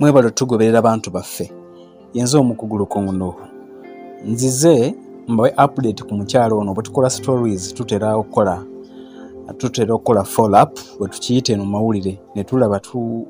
mwebale tugoberera abantu baffe. Yenze omukugulu konno. Nzize mbawe update ku mukyalo ono bwe tukola stories tutera okukola follow up bwe tukiyite no mawulire ne tulaba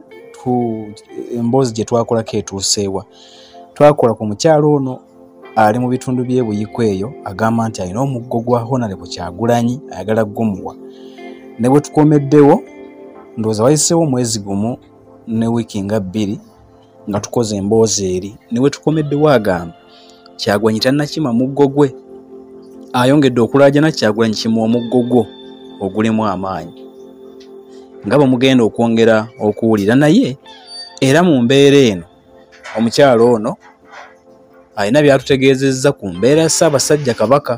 emboozi gye twakolako etuuseewa. Twakola ku mukyalo ono ali mu bitundu by'ebuyiko eyo agamba nti alina omuggo gwa Honorable Kyagulanyi ayagala gumuwa. Ne bwe tukomeddewo ndowooza wayiseewo omwezi gumu ne wiiki nga 2 nga tukoze emboozi eri. Ne bwe tukomeddewo agamba Kyagulanyi tannakima muggo gwe, ayongedde okulaajana Kyagulanyi kimuwa omuggo gwo ogulimu amaanyi. Nga bwe mugenda okwongera okuwulira naye era mu mbeera eno omukyalo ono alina byatutegeezezza ku mbeera ya Ssaabasajja Kabaka,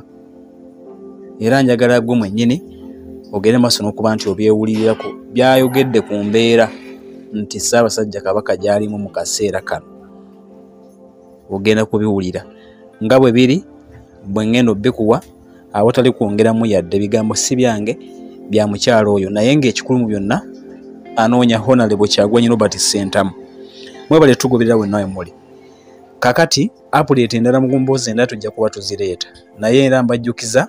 era njagala gwe mwennyini ogende maaso n'okuba nti obyewulirirako byayogedde ku mbeera nti Ssaabasajja Kabaka gy'alimu mu kaseera kano. Ogenda kubiwulira nga bwe biri bwe ngenda obbikuwa awatali kwongeramu yadde bigambo si byange bya mukyalo oyo, naye ng'ekikulu mu byonna anoonya Honorable Kyagulanyi Robert Ssentamu. Mwebale tugoberera wenna we muli. Kakati update endala mu mboozi endala tujja kuba tuzireeta, naye era mbajjukiza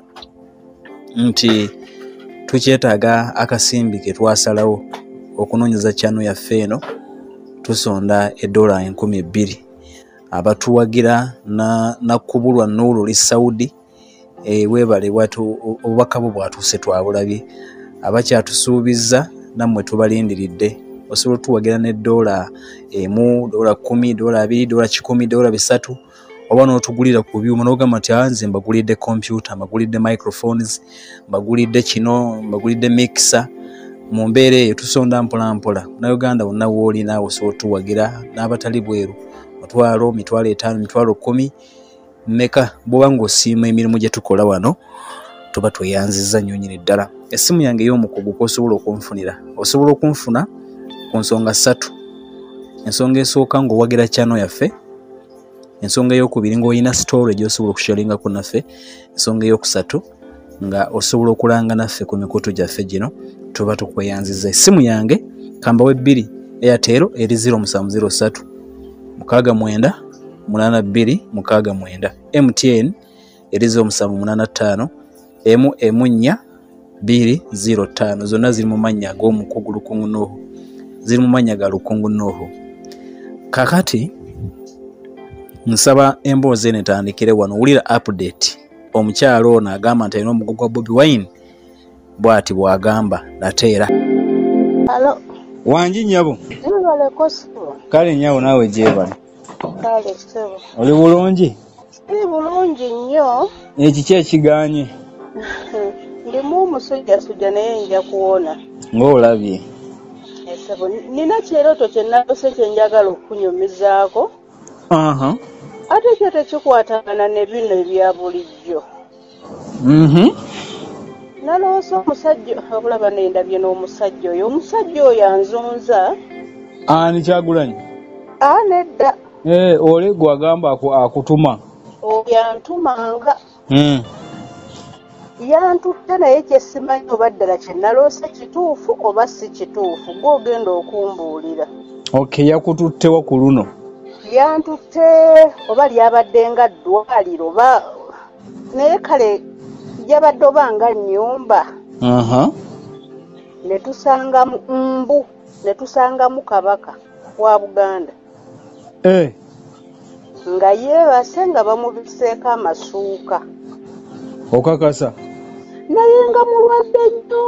nti tukyetaaga akasimbi ke twasalawo okunoonyeza channel yaffe eno tusonda $2,000 abatuwagira na kubulwa Nuuru Saudi. Weebale bwatu obubaka bwo bwatuuse twabulabye, abakyatusuubizza nammwe tubalindiridde. Osobola tuwagira ne $1, $10, $20, $20, $10, $3 oba n'otugulira ku byuma n'ogamba nti nze mbagulidde computer, mbagulidde microphones, mbagulidde kino, mbagulidde mixer. Mu mbeera eyo tusonda mpola mpola. Na Uganda wonna wooli naawe osobola tuwagira, n'abatali bweru $5, $10, $10 meka bw'oba ng'osiima emirimu gye tukola wano tuba tweyanzizza nnyo nnyini ddala. Essimu yange ey'omukugu kw'osobola okunfunira, osobola okunfuna ku nsonga 3. Ensonga esooka ng'owagira channel yaffe, ensonga ey'okubiri ng'olina story gy'osobola okushalingako naffe, ensonga ey'okusatu nga osobola okulanga naffe ku mikutu gyaffe gino tuba tukweyanzizza. Essimu yange kambawe 2 Airtel eri 0703 69 82 69, MTN eri 0785 4 205. Zonna ziri mu mannya ag'omukugu Lukungu Nuuhu, ziri mu mannya ga Lukungu Nuuhu. Kakati nsaba emboozi eno etandikire wano. Wulira update. Omukyalo ono agamba nti alina omuggo gwa Bobi Wine bw'ati bw'agamba nateera. Halo. Wangi nnyabo. Nibale kosibo. Kale nnyabo naawe gyebale. Kale sebo. Oli bulungi? Ndi bulungi nnyo. Ekiki ekiganye? Ndimu omusujjasujja naye nja kuwona. Ng'olabye. Sebo, nina kyeroto kye nalose kye njagala okunyumizaako. Ate ekyo tekikwatagana ne bino ebya bulijjo. Naloose omusajja, okulaba nendabye n'omusajja oyo. Omusajja oyo anzunza. Ani Kyagulanyi? Nedda. Ole gwagamba akutuma. Yantumanga. Yantutte naye kye simanyi oba ddala kye naloose kituufu oba si kituufu. Gw'ogenda okumbuulira. Okay, yakututte wa ku luno? Yantutte oba lyabadde nga ddwaliro oba naye kale lyabadde oba nga nnyumba. Ne tusangamu mbu, ne tusangamu Kabaka wa Buganda. Nga yeebase nga bamubiseeko amasuuka. Okakasa? Naye nga mulwadde nnyo.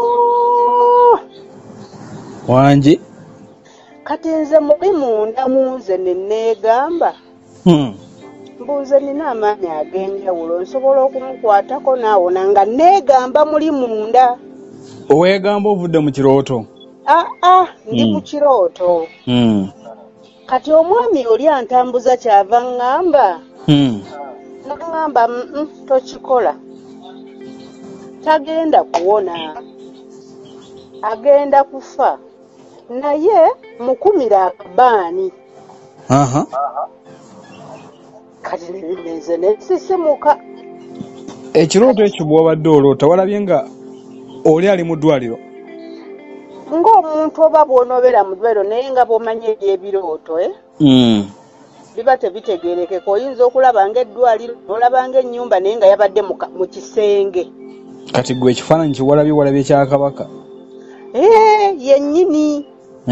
Wangi? Kati nze muli munda munze ne neegamba. Mbuuze nina amaanyi ag'enjawulo nsobola okumukwatako naawona nga neegamba muli munda. Oweegamba ovudde mu kirooto? Ndi mu kirooto. Kati omwami oli antambuza kyava ngamba. Nagamba tokikola. Tagenda kuwona. Agenda kufa. Naye mukumira akabaani. Kati nze nesisimuka. Ekirooto ekyo bw'obadde oloota walabye nga oli ali mu ddwaliro? ng'omuntu oba bw'onoobera mu ddwaliro naye nga bw'omanya ebyebirooto biba tebitegeerekeka. Oyinza okulaba ng'eddwaliro n'olaba ng'ennyumba naye nga yabadde mu kisenge. Kati gwe ekifaananyi kiwalabye kya Kabaka. Yennyini.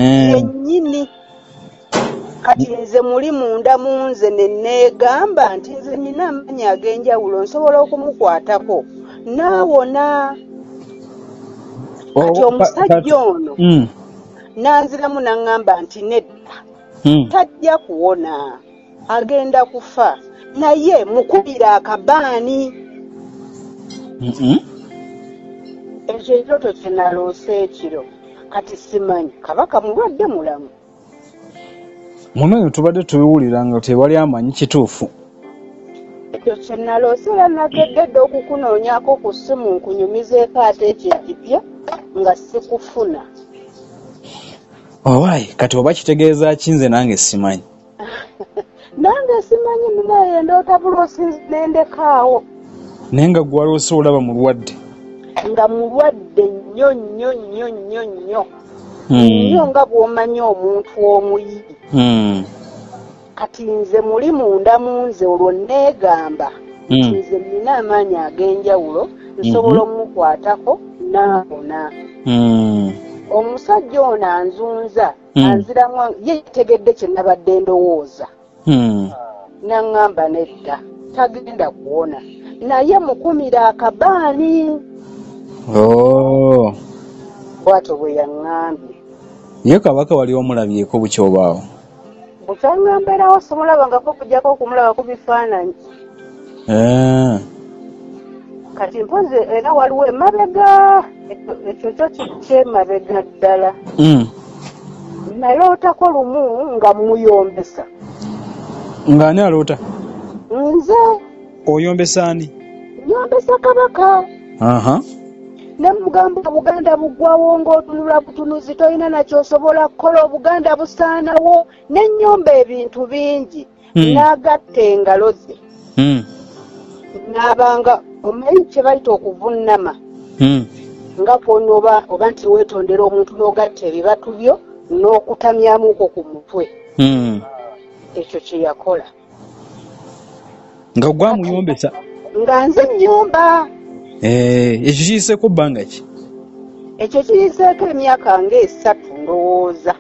Kati nze muli munda mu nze ne neegamba nti nze nina amanyi ag'enjawulo nsobola okumukwatako naawona. Kati omusajja ono nanziramu naŋŋamba nti nedda tajja kuwona, agenda kufa, naye mukubira akabaani. Ekyo ekyoto kye naloose ekiro kati simanyi Kabaka mulwadde mulamu. Muno tubadde tubiwulira nga tewali amanyi kituufu. Ekyo kye naloose era nakedde okukunoonyako ku ssimu nkunyumizeeko ate ekyo ekipya nga sikufuna. Owaayi kati oba kitegeeza ki nze nange simanyi. Nange simanyi ninaye ndoota buloosinzi nendekaawo. Naye nga gwe waloose olaba mulwadde. Nga mulwadde nnyo nnyo nnyo nnyo nnyo. Nnyo nga bw'omanyi omuntu omuyiri. Kati nze muli munda mu nze olwo neegamba nti nze nina amaanyi ag'enjawulo nsobola omukwatako naawona. Omusajja ono anzunza anziramu ye yategedde kye nabadde ndowooza. Naŋŋamba nedda tagenda kuwona naye mukumira akabaani. Bw'atyo bwe yaŋŋambye. Ye Kabaka wali omulabyeko bukyobaawo? Bukyaŋŋambirawo simulabangako okujjako okumulaba ku bifaananyi. Kati mpoze era waliwo emabega ekyo kyo kyemabega ddala. Nalootako lumu nga muyombesa. Ng'ani aloota? Nze. Oyombesa ani? Nyombesa Kabaka. Ne mugamba Buganda buggwawo ng'otunula butunuzi tolina nakyosobola kukola, Obuganda busaanawo, n'ennyumba ebintu bingi. N'agatta engalo ze. N'abanga omanyi kye bayita okuvunnama. Nga kw'onooba oba nti weetondera omuntu n'ogatta ebibatu byo n'okutamyamuko ku mutwe. Ekyo kye yakola. Nga gwamuyombesa? Nga nze nnyumba. Ekyo kiyiseeko bbanga ki? Ekyo kiyiseeko emyaka nga 3 ndowooza.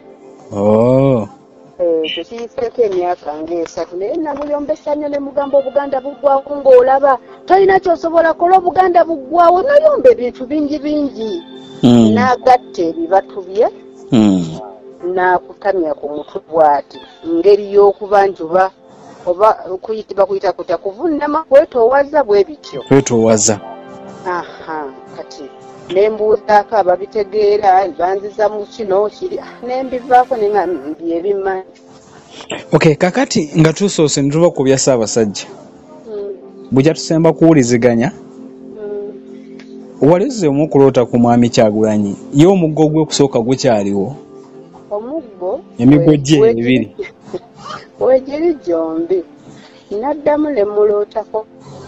Ekyo kiyiseeko emyaka nga 3 naye namuyombesa nnyo ne mugamba Obuganda buggwawo ng'olaba tolina kyosobola kola, Obuganda buggwawo, nayomba ebintu bingi bingi. N'agatta ebibatu bye n'akutamya ku mutwe bw'ati ngeri y'okuba njuba oba bakuyita kutya kuvunnama kwetoowaza bwe bityo. Kwetoowaza. Kati nembuuzaako ababitegeera banziza mu kino kiri nembivaako nenga byebimanyi. Kakati nga tusoose ne tuba ku bya Ssaabasajja bujja tusemba kuwuliziganya walizzeemu okuloota ku mwami Kyagulanyi ye omuggo gwe kusooka gukyaliwo? Omuggo emiggo gye ebiri wegiri gyombi naddamu ne mulootako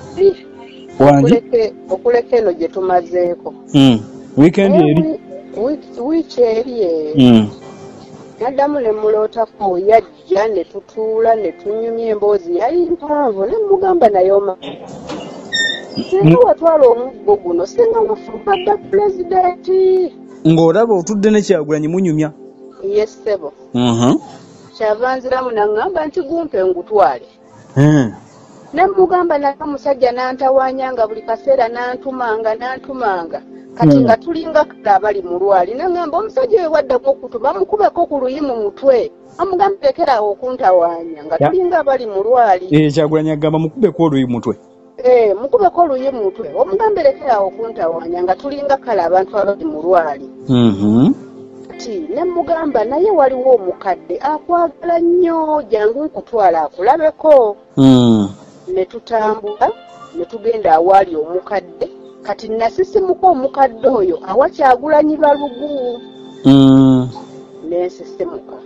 okuleka eno gye tumazeeko wiikendi eri wiiki eri naddamu ne mulootako yajja ne tutuula ne tunyumya emboozi yali mpanvu ne mugamba naye singa watwala omuggo guno singa wafulumadda pulezidenti ng'olaba otudde ne Kyagulanyi munyumya. Yes sebo. Kyava nziramu naŋŋamba nti gumpe ngutwale. Ne mugamba naye omusajja n'antawaanya nga buli kaseera n'antumanga kati nga tulinga kale abali mu lwali. Naŋŋamba omusajja we waddako okutuma mukubeko ku luyi mu mutwe, amugamba lekerawo okuntawaanya nga tulinga abali mu lwali. Kyagulanyi agamba mukubeko oluyi mutwe? Mukubeko oluyi mu mutwe, omugambe lekerawo okuntawaanya nga tulinga kale abantu abali mu lwali. Ne mugamba naye waliwo omukadde akwagala nnyo, jangu nkutwala akulabeko. Ne tutambula ne tugenda awaali omukadde, kati nasisimuka omukadde oyo awa Kyagulanyi balugu. Nensisimuka.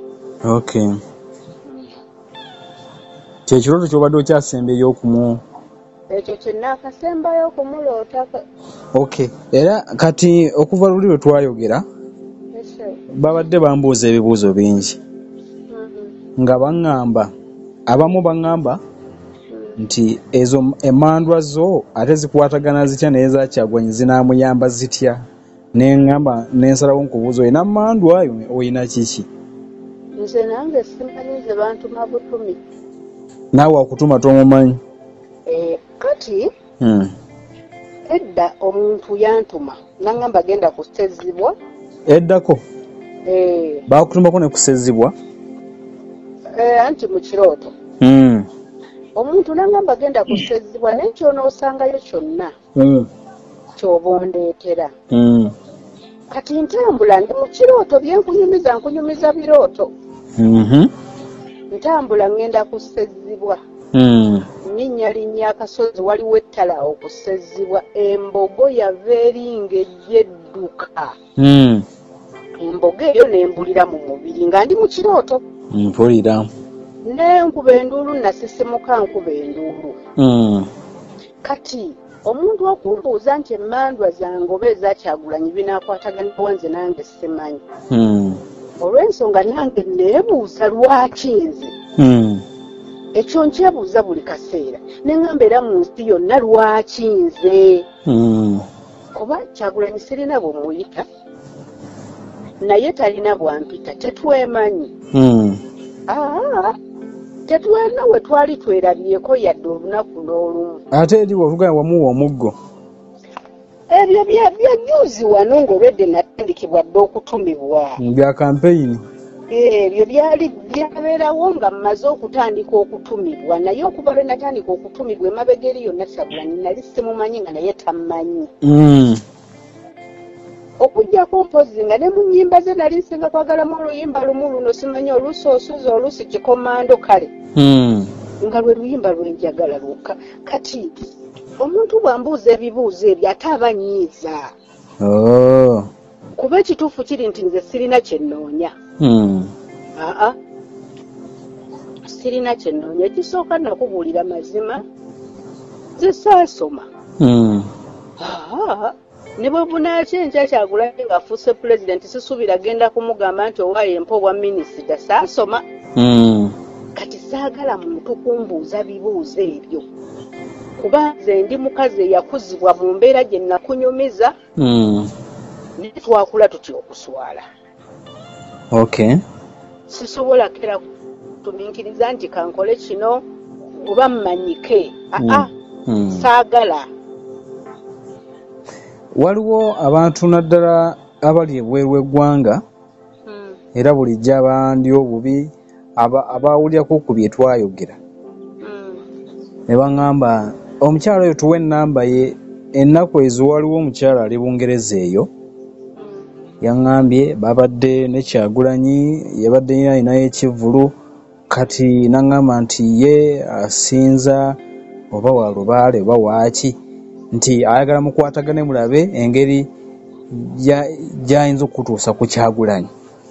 Kyekirooto ky'obadde okyasembeyo okumu? Ekyo kye naakasembayo okumulootako. Era kati okuva luli lwe twayogera babadde bambuuza ebibuuzo bingi nga baŋŋamba abamu baŋŋamba nti ezo emandwa zo ate zikwatagana zitya n'eza Kyagulanyi zinaamuyamba zitya neŋŋamba nensalawo nkubuuza oyina mandwa oyina kiki nze nange simanyi ze bantuma butumi naawe akutuma tomumanyi kati edda omuntu yantuma naŋŋamba genda kusezibwa eddako baakutumako ne kusezibwa anti mu kirooto omuntu naŋŋamba genda kusezibwa naye kyonoosangayo kyonna kyoba ondeetera kati ntambula ndi mu kirooto byenkunyumiza nkunyumiza birooto ntambula ngenda kusezibwa linnya akasozi waliwo ettala okusezibwa embogo yava eringa ejjedduka embogo eyo nembulira mu mubiri nga ndi mu kirooto mpulira nenkuba enduulu nasisimuka nkuba enduulu kati omuntu okumbuuza nti emmandwa zange oba eza Kyagulanyi binaakwataganawo nze nange simanyi olw'ensonga nange neebuuza lwaki nze ekyo nkyebuuza buli kaseera neŋŋamba era mu nsi yonna lwaki nze kuba Kyagulanyi sirina bwemuyita naye talina bwampita tetwemanyi tetwena we twali twerabyeko yadde olunaku n'olumu ate eri olugaya wamuwa omuggo ebyo byajjuuzi wano ng'olwedde natandikibwa dde okutumibwa bya kampeyini ebyo byabeerawo nga mmaze okutandika okutumibwa naye okuva lwe natandika okutumibwa emabega eri yonna Kyagulanyi nali simumanyi nga naye tammanyi okujjako mpozi nga ne mu nnyimba ze nali nsinga kwagalamu oluyimba lumu luno simanyi oluusi osuza oluusi kikomando kale nga lwe luyimba lwenjagala lwokka kati omuntu bw'ambuuza ebibuuzo ebyo ate abanyiiza kuba ekituufu kiri nti nze sirina kyennoonya sirina kyennoonya ekisooka nakubuulira mazima nze saasoma ne bwe bunaakyenkya Kyagulanyi ng'afuuse pulezidenti sisuubira genda kumugamba nti owaayo empa obwa minisita saasoma kati saagala muntu kumbuuza bibuuzo ebyo kuba nze ndi mukazi eyakuzibwa mu mbeera gye nakunyumiza naye twakula tutya okuswala sisobola kera kutuminkiriza nti kankole kino oba mmanyike saagala waliwo abantu naddala abali ebweru w'eggwanga era bulijjo abandi obubi abawulyako ku bye twayogera ne baŋŋamba omukyala oyo tuwe ennamba ye ennaku ezo waliwo omukyala ali Bungereza eyo yaŋŋambye babadde ne Kyagulanyi yabadde alinayo ekivvulu kati naŋŋamba nti ye asinza oba wa Lubaale oba waaki nti ayagala mukwatagane mulabe engeri gy'ayinza okutuusa ku Kyagulanyi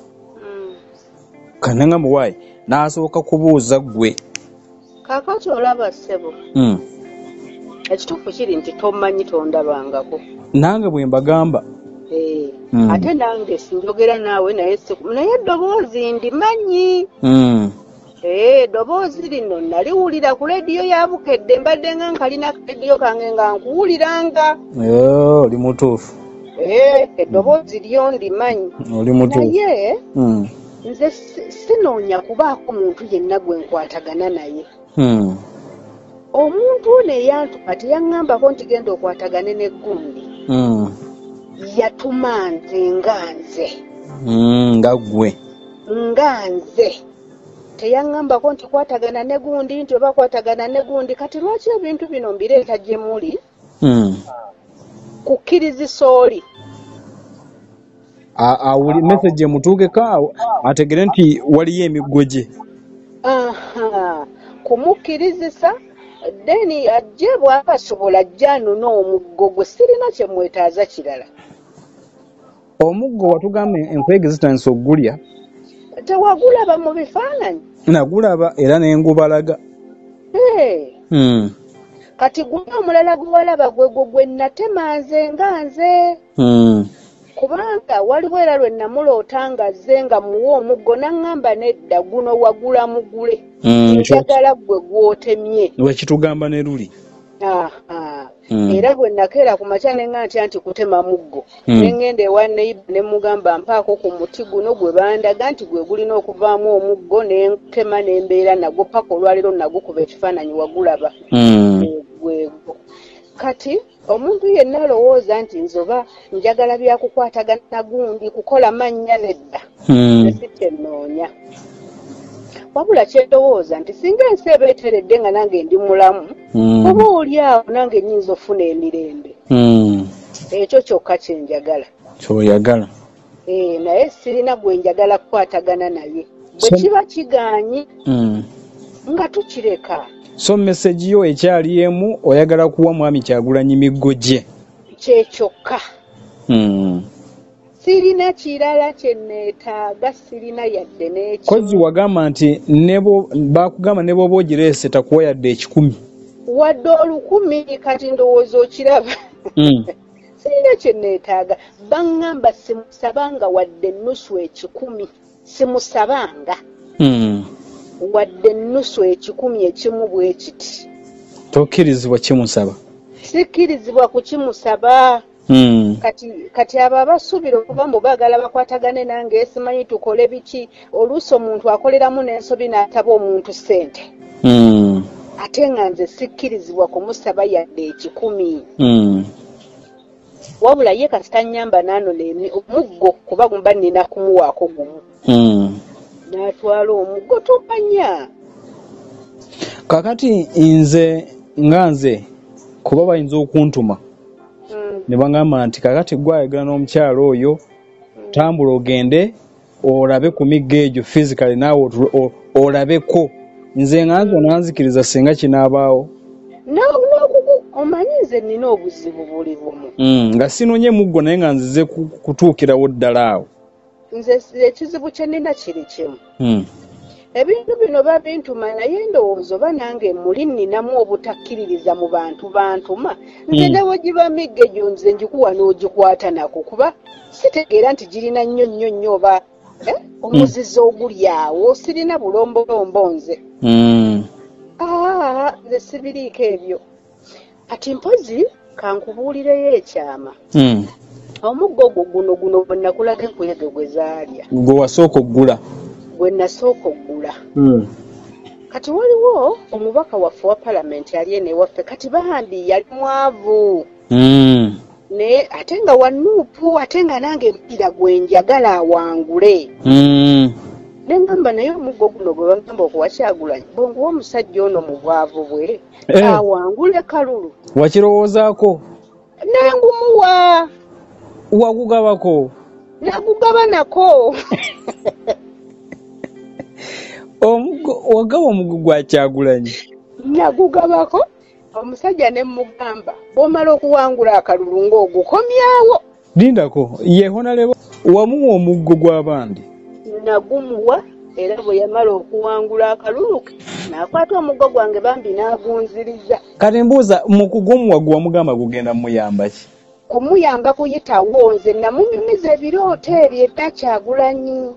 kanaŋŋamba waayi n'asooka kubuuza ggwe kaakati olaba ssebo ekituufu kiri nti tomanyi tondabangako nange bwe mbagamba ate nange sinjogera naawe naye eddoboozi ndimanyi eddoboozi lino naliwulira ku lediyo ya Bukedde mbadde nga nkalina lediyo kange nga nkuwuliranga oli mutuufu eddoboozi lyo ndimanyi naye nze sinoonya kubaako muntu yenna gwe nkwatagana naye omuntu ono eyantuma teyaŋŋambako nti genda okwatagane n'eggundi yatuma nze nga nze teyaŋŋambako nti kwatagana ne gundi nti oba kwatagana ne gundi kati lwaki ebintu bino mbireeta gye muli kukkirizisa oli awuli message emutuukeko ategere nti waliyo emiggo gye kumukkirizisa deni ajje bw'aba asobola ajja anona omuggo gwe sirina kye mwetaaza kirala omuggo watugamba enkwege zitandise okugulya tewagulaba mu bifaananyi nagulaba era n'engubalaga kati guna omulala gwe walaba gwe natema nze nga nze kubanga waliwo era lwe namuloota nga azze nga muwa omuggo n'aŋŋamba nedda guno wagula mugule njagala ggwe gw'otemye wekitugamba ne luli era bwe nakeera ku makya ne ŋŋamba nti kutema muggo ne ŋŋenda ewa neiba ne mugamba mpaako ku muti guno gwe bandaga nti gwe gulina okuvaamu omuggo ne ntema ne mbeera nagwo paka olwaleero nagukuba ekifaananyi wagulaba gwegwo kati omuntu yenna alowooza nti nzoba njagala byakukwatagana gundi kukola mannya nedda esikyennoonya wabula kyendowooza nti singa ensi eba eteredde nga nange ndi mulamu oba oli awo nange nnyinza ofuna emirembe ekyo kyokka kyenjagala kyoyagala naye sirina gwe njagala kukwatagana naye bwe kiba kigaanyi nga tukireka so message yo ekyali emu oyagala kuwa mwami Kyagulanyi miggo gye kyekyokka sirina kirala kyenneetaaga sirina yadde n'eki kozi wagamba nti bakugamba ne bwoba ogireese takuwa yadde 1,000 wadde 1,000 kati ndowooza okiraba sirina kyenneetaaga baŋŋamba simusabanga wadde ennusu 1,000 simusabanga wadde ennusu 1,000 ekimu bwe kiti tokkirizibwa kimusaba sikkirizibwa kukimusaba kati abo abasuubira okuba mbu baagala bakwatagane nange simanyi tukole biki oluusi omuntu akoleramu n'ensobi n'ataba omuntu ssente ate nga nze sikkirizibwa kumusaba yadde 1,000 wabula ye kasita nnyamba naanona omuggo kuba mba nnina kumuwaako gumu n'atwala omuggo tomanya kakati nze kuba bayinza okuntuma ne bagamba nti kakati gwayagala n'omukyalo oyo tambula ogende olabe ku migga egyo physically naawe olabeko nze nganza nanzikiriza singa kinaabaawo omanyi nze nina obuzibu buli bumu nga sinonye muggo naye nga nzize kutuukirawo ddala awo nze ekizibu kye nina kiri kimu ebintu bino babintuma naye ndowooza oba nange muli nninamu obutakkiririza mu bantu bantuma nze newe giba migga egyo nze njikuwa n'ogikwata nako kuba sitegeera nti girina nnyo oba omuzizo oguli awo sirina bulombolombo nze nze sibiriiko ebyo kati mpozi kankubuulireyo ekyama omuggo ogwo guno bwe nakulaga enkuyege gwe zaalya gwe wasooka oggula gwe nasooka oggula kati waliwo omubaka waffe wa palamenti ali eno ewaffe kati bambi yali mwavu naye ate nga wanuupu ate nga nange mpira gwe njagala awangule neŋŋamba naye omuggo guno gwe bagamba okuwa Kyagulanyi bwenguwa omusajja ono mu bwavu bwe awangule kalulu wakirowoozaako nengumuwa wagugabako nagugaba nako wagaba omuggo gwa Kyagulanyi nagugabako omusajja ne mugamba bw'omala okuwangula akalulu ng'ogukomyawo lindako yehonalebo wamuwa omuggo gw'abandi nagumuwa era bwe yamala okuwangula akalulu n'akwata omuggo gwange bambi n'agunziriza kati mbuuza mu kugumuwa gwe wamugamba gugenda muyamba ki kumuyamba kuyitawo nze namunyumiza ebirooto ebyo edda Kyagulanyi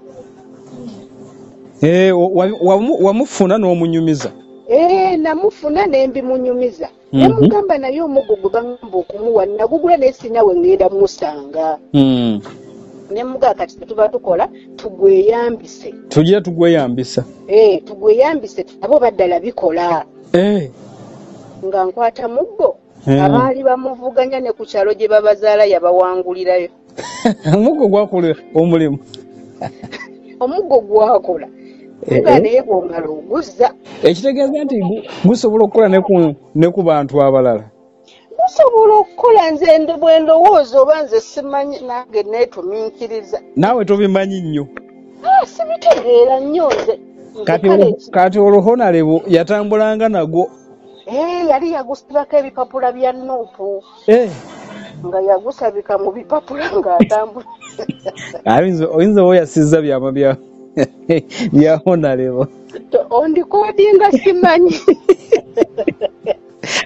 wamufuna n'omunyumiza namufuna ne mbimunyumiza ne mugamba naye omuggo gwe bagamba okumuwa nagugula naye sinawe ngenda musanga ne mugaa kati tetuba tukola tugweyambise tugira tugweyambisa tugweyambise abo baddala bikola nga nkwata muggo abaali bamuvuganya ne ku kyalo gye babazaala yabawangulirayo omuggo gwakola omulimu omuggo gwakola nga naye bw'omala oguzza ekitegeeza nti gusobola okukola ne ku bantu abalala gusobola okukola nze bwe ndowooza oba nze simanyi nange neetumiikiriza naawe tobimanyi nnyo sibitegeera nnyo nze kati oluhonalebo yatambulanga nagwo yali yagusibako ebipapula bya Nuupu nga yagusabika mu bipapula ng'atambula oyinza oba yasizza byama bya honalebo ondikodinga simanyi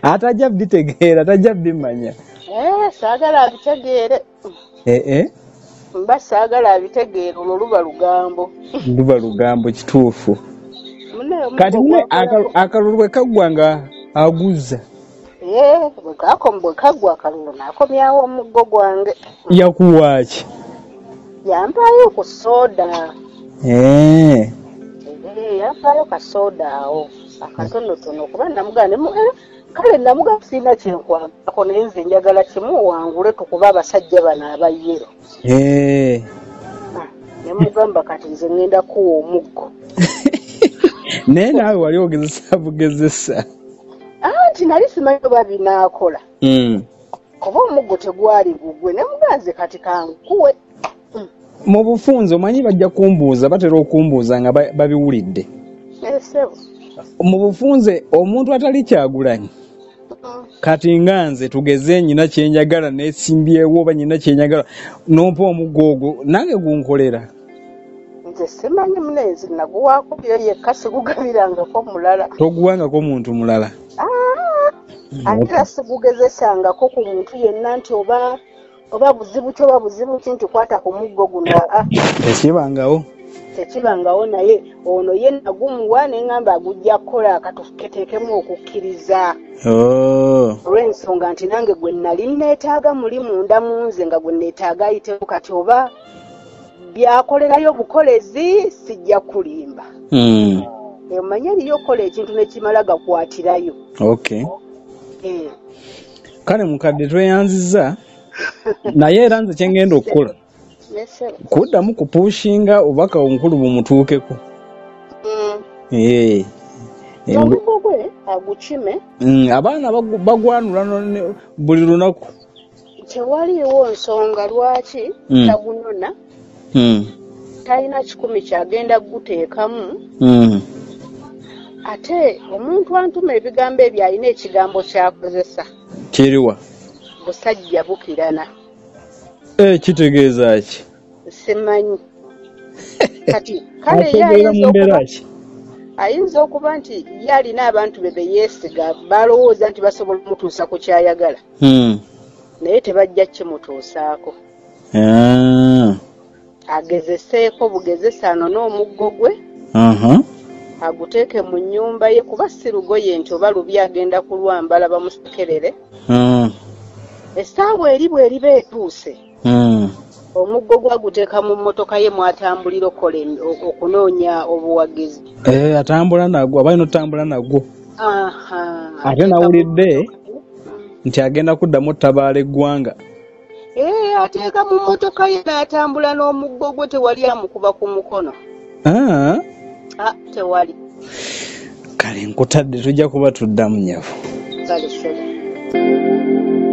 atajja bitegeera atajja bimanya saagala abitegeere mba saagala abitegeera olwo luba lugambo. Luba lugambo kituufu. Kati akalulu bwe kaggwa nga aguzza. Bwe kaggwa akalulu n'akomyawo omuggo gwange. Yakuwaaki? Yampaayo ku sooda. Yampaayo ka sooda awo akatonotono kuba namugane kale namugamba sirina kyenkwagako naye nze njagala kimu wangule tukuba abasajja bano abayero. Ne mugamba kati nze ngenda kuwa omuggo. Naye naawe wali ogezesa bugezesa. Anti nali simanyi oba binaakola. Kuba omuggo tegwali gugwe ne muganze kati kankuwe. Mu bufunze omanyi bajja kumbuuza batera okumbuuza nga babiwulidde. Mu bufunze omuntu atali Kyagulanyi kati nga nze tugeze nyina kyenjagala neesimbyewo oba nyina kyenjagala nompa omuggo ogwo nange gunkolera. Nze simanyi munezi naguwaako yekka sigugabirangako mulala. Toguwangako muntu mulala? Ate sigugezesangako ku muntu yenna nti oba buzibu ki oba buzibu ki nti kwata ku muggo guno. Tekibangawo naye ono ye nagumuwa ne ngamba agujja kukola akatuketeekemu okukkiriza. Olw'ensonga nti nange gwe nali neetaaga muli munda mu nze nga gwe neetaaga ayitewo kati oba byakolerayo bukolezi sijja kulimba. Omanye eriyo okukola ekintu nekimala gakwatirayo. Kale mukadde tweyanziza naye era nze kyengenda okukola kuddamu kupushinga obubaka omukulu bumutuukeko. Omuggo gwe agukime. Abaana bagwanula buli lunaku. Tewaliiwo nsonga lwaki tagunona. Talina 10 kyagenda guteekamu. Ate omuntu antuma ebigambo ebyo alina ekigambo kyakozesa. Kiriwa? Busajja bukirana. Kitegeeza ki? Simanyi. Kati kale ayinza okuba nti yalina abantu be beyeesiga balowooza nti basobola mutuusa ku kyayagala. Naye tebajja kimutuusaako. Agezeseeko bugezesa ano n'omuggo gwe. Aguteeke mu nnyumba ye kuba si lugoye nti oba lubi agenda kulwambala bamusekerere. Essaawa eri bw'eriba etuuse. Omuggo gwaguteeka mu mmotoka ye mwatambulira okunoonya obuwagizi. Atambula nagwo abalina otambula nagwo. Ate nawulidde nti agenda kuddamu ottabaala eggwanga. Ateeka mu mmotoka ye n'atambula n'omuggo gwe tewali amukuba ku mukono. Tewali. Kale nkutadde tujja kuba tuddamu nyavu. Kale